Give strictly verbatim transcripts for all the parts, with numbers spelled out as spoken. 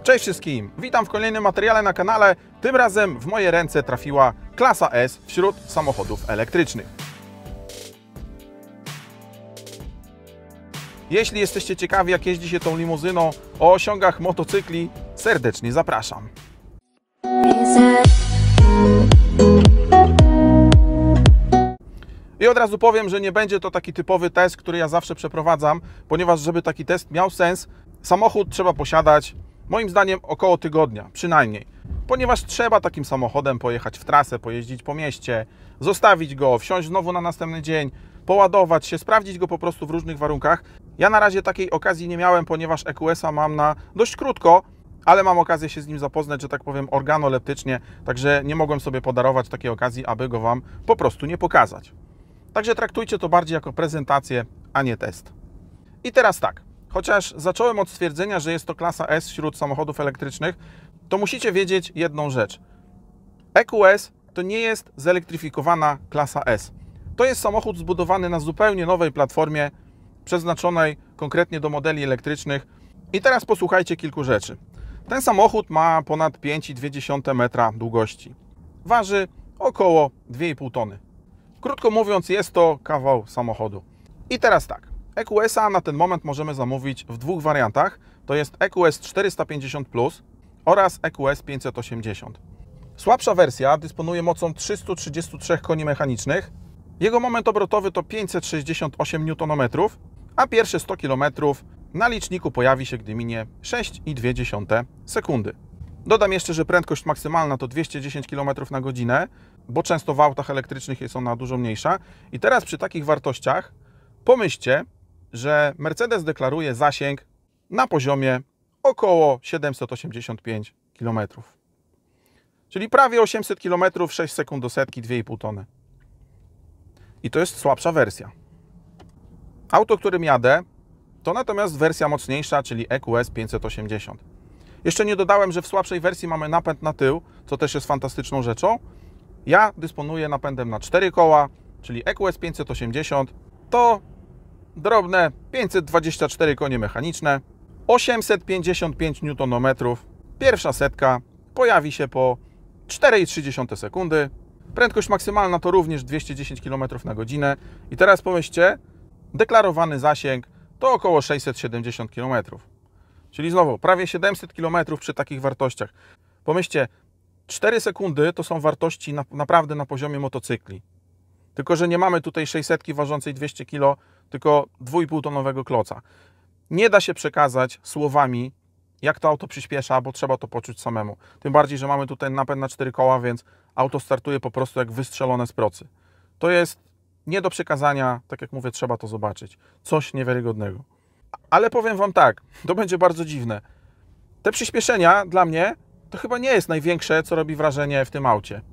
Cześć wszystkim, witam w kolejnym materiale na kanale. Tym razem w moje ręce trafiła klasa S wśród samochodów elektrycznych. Jeśli jesteście ciekawi, jak jeździ się tą limuzyną o osiągach motocykli, serdecznie zapraszam. I od razu powiem, że nie będzie to taki typowy test, który ja zawsze przeprowadzam, ponieważ żeby taki test miał sens, samochód trzeba posiadać moim zdaniem około tygodnia, przynajmniej. Ponieważ trzeba takim samochodem pojechać w trasę, pojeździć po mieście, zostawić go, wsiąść znowu na następny dzień, poładować się, sprawdzić go po prostu w różnych warunkach. Ja na razie takiej okazji nie miałem, ponieważ E Q S-a mam na dość krótko, ale mam okazję się z nim zapoznać, że tak powiem, organoleptycznie, także nie mogłem sobie podarować takiej okazji, aby go Wam po prostu nie pokazać. Także traktujcie to bardziej jako prezentację, a nie test. I teraz tak, chociaż zacząłem od stwierdzenia, że jest to klasa S wśród samochodów elektrycznych, to musicie wiedzieć jedną rzecz. E Q S to nie jest zelektryfikowana klasa S. To jest samochód zbudowany na zupełnie nowej platformie, przeznaczonej konkretnie do modeli elektrycznych. I teraz posłuchajcie kilku rzeczy. Ten samochód ma ponad pięć i dwie dziesiąte metra długości. Waży około dwie i pół tony. Krótko mówiąc, jest to kawał samochodu. I teraz tak, E Q S-a na ten moment możemy zamówić w dwóch wariantach. To jest E Q S czterysta pięćdziesiąt plus oraz E Q S pięćset osiemdziesiąt. Słabsza wersja dysponuje mocą trzystu trzydziestu trzech koni mechanicznych. Jego moment obrotowy to pięćset sześćdziesiąt osiem niutonometrów, a pierwsze sto kilometrów na liczniku pojawi się, gdy minie sześć i dwie dziesiąte sekundy. Dodam jeszcze, że prędkość maksymalna to dwieście dziesięć kilometrów na godzinę, bo często w autach elektrycznych jest ona dużo mniejsza. I teraz przy takich wartościach pomyślcie, że Mercedes deklaruje zasięg na poziomie około siedemset osiemdziesiąt pięć kilometrów. Czyli prawie osiemset kilometrów, sześć sekund do setki, dwie i pół tony. I to jest słabsza wersja. Auto, którym jadę, to natomiast wersja mocniejsza, czyli E Q S pięćset osiemdziesiąt. Jeszcze nie dodałem, że w słabszej wersji mamy napęd na tył, co też jest fantastyczną rzeczą. Ja dysponuję napędem na cztery koła, czyli E Q S pięćset osiemdziesiąt to drobne pięćset dwadzieścia cztery konie mechaniczne, osiemset pięćdziesiąt pięć niutonometrów. Pierwsza setka pojawi się po cztery i trzy dziesiąte sekundy. Prędkość maksymalna to również dwieście dziesięć kilometrów na godzinę. I teraz pomyślcie, deklarowany zasięg to około sześćset siedemdziesiąt kilometrów. Czyli znowu prawie siedemset kilometrów przy takich wartościach. Pomyślcie, cztery sekundy to są wartości na, naprawdę na poziomie motocykli. Tylko że nie mamy tutaj sześćsetki ważącej dwieście kilo, tylko dwa i pół tonowego kloca. Nie da się przekazać słowami, jak to auto przyspiesza, bo trzeba to poczuć samemu. Tym bardziej, że mamy tutaj napęd na cztery koła, więc auto startuje po prostu jak wystrzelone z procy. To jest nie do przekazania, tak jak mówię, trzeba to zobaczyć. Coś niewiarygodnego. Ale powiem Wam tak, to będzie bardzo dziwne. Te przyspieszenia dla mnie to chyba nie jest największe, co robi wrażenie w tym aucie.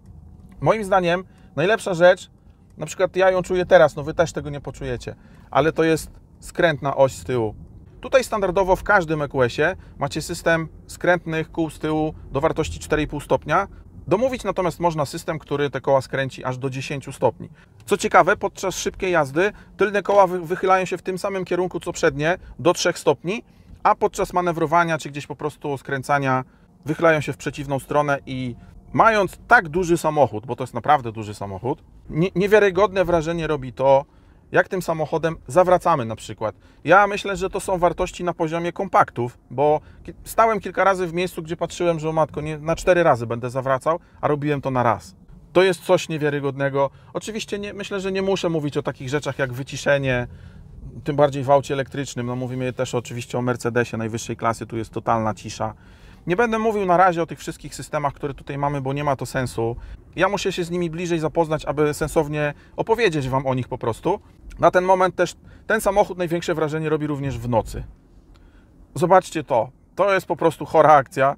Moim zdaniem najlepsza rzecz, na przykład ja ją czuję teraz, no Wy też tego nie poczujecie, ale to jest skrętna oś z tyłu. Tutaj standardowo w każdym E Q S-ie macie system skrętnych kół z tyłu do wartości cztery i pół stopnia. Domówić natomiast można system, który te koła skręci aż do dziesięciu stopni. Co ciekawe, podczas szybkiej jazdy tylne koła wychylają się w tym samym kierunku co przednie, do trzech stopni, a podczas manewrowania czy gdzieś po prostu skręcania wychylają się w przeciwną stronę i mając tak duży samochód, bo to jest naprawdę duży samochód, nie, niewiarygodne wrażenie robi to, jak tym samochodem zawracamy na przykład. Ja myślę, że to są wartości na poziomie kompaktów, bo stałem kilka razy w miejscu, gdzie patrzyłem, że o matko, nie, na cztery razy będę zawracał, a robiłem to na raz. To jest coś niewiarygodnego. Oczywiście nie, myślę, że nie muszę mówić o takich rzeczach jak wyciszenie, tym bardziej w aucie elektrycznym. No mówimy też oczywiście o Mercedesie najwyższej klasy, tu jest totalna cisza. Nie będę mówił na razie o tych wszystkich systemach, które tutaj mamy, bo nie ma to sensu. Ja muszę się z nimi bliżej zapoznać, aby sensownie opowiedzieć Wam o nich po prostu. Na ten moment też ten samochód największe wrażenie robi również w nocy. Zobaczcie to. To jest po prostu chora akcja.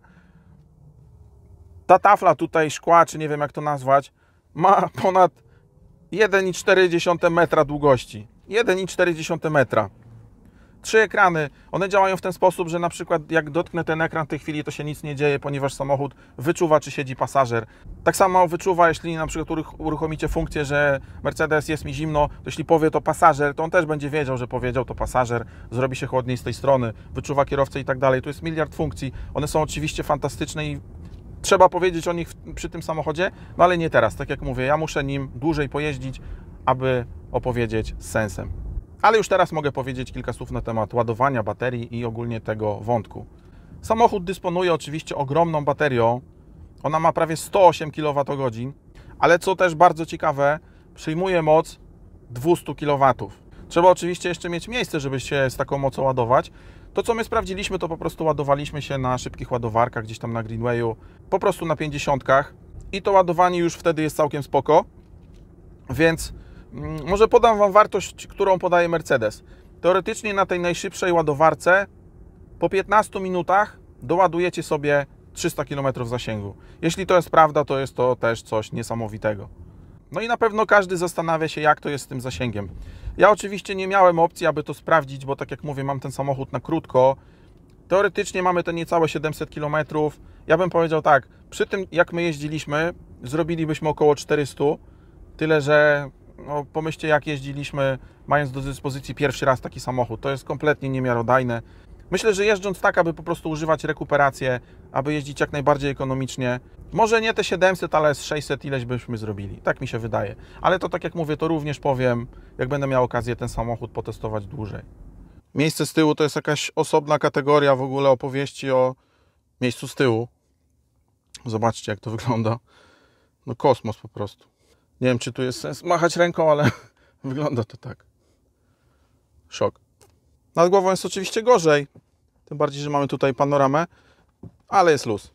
Ta tafla tutaj szkła, czy nie wiem jak to nazwać, ma ponad jeden i cztery dziesiąte metra długości. jeden i cztery dziesiąte metra. Trzy ekrany, one działają w ten sposób, że na przykład jak dotknę ten ekran w tej chwili, to się nic nie dzieje, ponieważ samochód wyczuwa, czy siedzi pasażer. Tak samo wyczuwa, jeśli na przykład uruchomicie funkcję, że Mercedes jest mi zimno, to jeśli powie to pasażer, to on też będzie wiedział, że powiedział to pasażer, zrobi się chłodniej z tej strony, wyczuwa kierowcę i tak dalej. Tu jest miliard funkcji, one są oczywiście fantastyczne i trzeba powiedzieć o nich przy tym samochodzie, no ale nie teraz. Tak jak mówię, ja muszę nim dłużej pojeździć, aby opowiedzieć z sensem. Ale już teraz mogę powiedzieć kilka słów na temat ładowania baterii i ogólnie tego wątku. Samochód dysponuje oczywiście ogromną baterią. Ona ma prawie sto osiem kilowatogodzin, ale co też bardzo ciekawe, przyjmuje moc dwieście kilowatów. Trzeba oczywiście jeszcze mieć miejsce, żeby się z taką mocą ładować. To, co my sprawdziliśmy, to po prostu ładowaliśmy się na szybkich ładowarkach, gdzieś tam na Greenwayu, po prostu na pięćdziesiątkach i to ładowanie już wtedy jest całkiem spoko. Więc może podam Wam wartość, którą podaje Mercedes. Teoretycznie na tej najszybszej ładowarce po piętnastu minutach doładujecie sobie trzysta kilometrów zasięgu. Jeśli to jest prawda, to jest to też coś niesamowitego. No i na pewno każdy zastanawia się, jak to jest z tym zasięgiem. Ja oczywiście nie miałem opcji, aby to sprawdzić, bo tak jak mówię, mam ten samochód na krótko. Teoretycznie mamy te niecałe siedemset kilometrów. Ja bym powiedział tak, przy tym jak my jeździliśmy, zrobilibyśmy około czterysta. Tyle, że no, pomyślcie, jak jeździliśmy, mając do dyspozycji pierwszy raz taki samochód. To jest kompletnie niemiarodajne. Myślę, że jeżdżąc tak, aby po prostu używać rekuperację, aby jeździć jak najbardziej ekonomicznie, może nie te siedemset, ale z sześćset ileś byśmy zrobili. Tak mi się wydaje. Ale to tak jak mówię, to również powiem, jak będę miał okazję ten samochód potestować dłużej. Miejsce z tyłu to jest jakaś osobna kategoria w ogóle opowieści o miejscu z tyłu. Zobaczcie, jak to wygląda. No kosmos po prostu. Nie wiem, czy tu jest sens machać ręką, ale wygląda to tak. Szok. Nad głową jest oczywiście gorzej. Tym bardziej, że mamy tutaj panoramę, ale jest luz.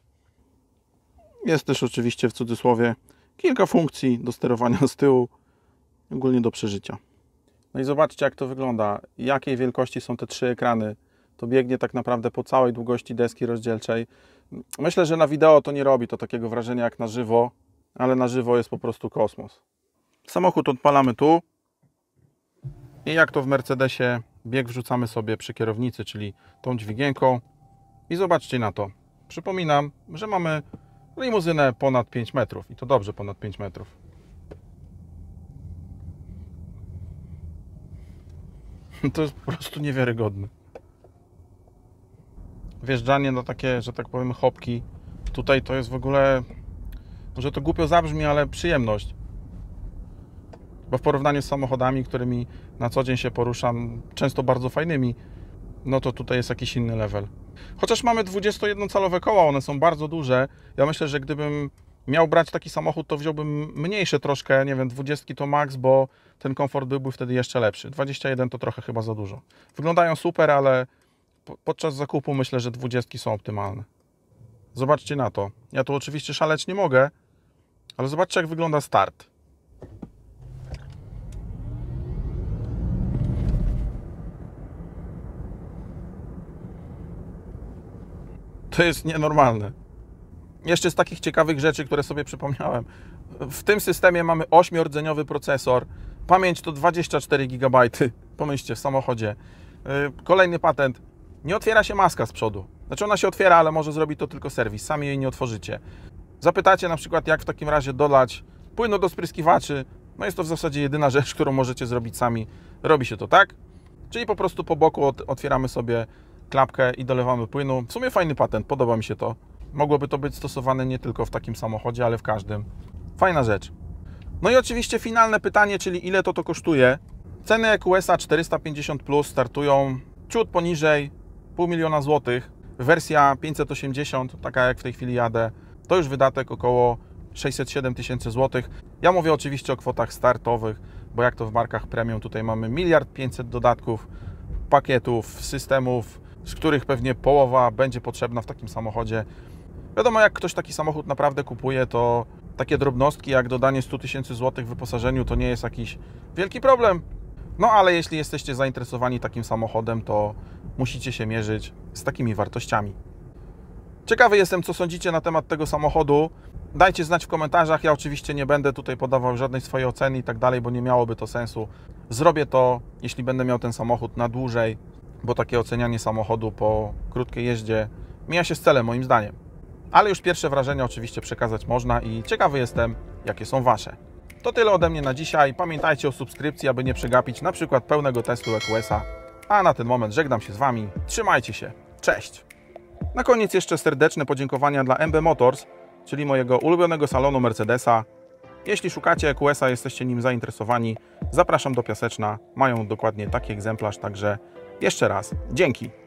Jest też oczywiście w cudzysłowie kilka funkcji do sterowania z tyłu, ogólnie do przeżycia. No i zobaczcie, jak to wygląda. Jakiej wielkości są te trzy ekrany. To biegnie tak naprawdę po całej długości deski rozdzielczej. Myślę, że na wideo to nie robi to takiego wrażenia jak na żywo, ale na żywo jest po prostu kosmos. Samochód odpalamy tu i jak to w Mercedesie, bieg wrzucamy sobie przy kierownicy, czyli tą dźwigienką i zobaczcie na to. Przypominam, że mamy limuzynę ponad pięć metrów i to dobrze ponad pięć metrów. To jest po prostu niewiarygodne. Wjeżdżanie na takie, że tak powiem, chopki. Tutaj to jest w ogóle, może to głupio zabrzmi, ale przyjemność. Bo w porównaniu z samochodami, którymi na co dzień się poruszam, często bardzo fajnymi, no to tutaj jest jakiś inny level. Chociaż mamy dwudziestojednocalowe koła, one są bardzo duże. Ja myślę, że gdybym miał brać taki samochód, to wziąłbym mniejsze troszkę, nie wiem, dwudziestki to max, bo ten komfort byłby wtedy jeszcze lepszy. dwadzieścia jeden to trochę chyba za dużo. Wyglądają super, ale podczas zakupu myślę, że dwudziestki są optymalne. Zobaczcie na to. Ja tu oczywiście szaleć nie mogę, ale zobaczcie, jak wygląda start. To jest nienormalne. Jeszcze z takich ciekawych rzeczy, które sobie przypomniałem. W tym systemie mamy ośmiordzeniowy procesor. Pamięć to dwadzieścia cztery gigabajty. Pomyślcie, w samochodzie. Kolejny patent. Nie otwiera się maska z przodu. Znaczy ona się otwiera, ale może zrobi to tylko serwis. Sami jej nie otworzycie. Zapytacie na przykład, jak w takim razie dolać płynu do spryskiwaczy. No jest to w zasadzie jedyna rzecz, którą możecie zrobić sami. Robi się to tak. Czyli po prostu po boku otwieramy sobie klapkę i dolewamy płynu. W sumie fajny patent, podoba mi się to. Mogłoby to być stosowane nie tylko w takim samochodzie, ale w każdym. Fajna rzecz. No i oczywiście finalne pytanie, czyli ile to to kosztuje. Ceny E Q S a czterysta pięćdziesiąt plus startują ciut poniżej pół miliona złotych. Wersja pięćset osiemdziesiąt, taka jak w tej chwili jadę, to już wydatek około sześćset siedem tysięcy złotych. Ja mówię oczywiście o kwotach startowych, bo jak to w markach premium, tutaj mamy miliard pięćset dodatków, pakietów, systemów, z których pewnie połowa będzie potrzebna w takim samochodzie. Wiadomo, jak ktoś taki samochód naprawdę kupuje, to takie drobnostki jak dodanie stu tysięcy złotych w wyposażeniu to nie jest jakiś wielki problem. No ale jeśli jesteście zainteresowani takim samochodem, to musicie się mierzyć z takimi wartościami. Ciekawy jestem, co sądzicie na temat tego samochodu. Dajcie znać w komentarzach. Ja oczywiście nie będę tutaj podawał żadnej swojej oceny i tak dalej, bo nie miałoby to sensu. Zrobię to, jeśli będę miał ten samochód na dłużej bo takie ocenianie samochodu po krótkiej jeździe mija się z celem moim zdaniem. Ale już pierwsze wrażenia oczywiście przekazać można i ciekawy jestem, jakie są Wasze. To tyle ode mnie na dzisiaj. Pamiętajcie o subskrypcji, aby nie przegapić na przykład pełnego testu E Q S-a. A na ten moment żegnam się z Wami. Trzymajcie się. Cześć! Na koniec jeszcze serdeczne podziękowania dla M B Motors, czyli mojego ulubionego salonu Mercedesa. Jeśli szukacie E Q S-a, jesteście nim zainteresowani, zapraszam do Piaseczna. Mają dokładnie taki egzemplarz, także jeszcze raz dzięki.